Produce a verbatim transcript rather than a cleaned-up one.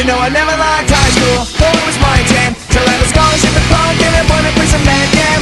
know I never liked high school, though it was my jam. Till I had a scholarship at punk and I wanna play some Mad Jam.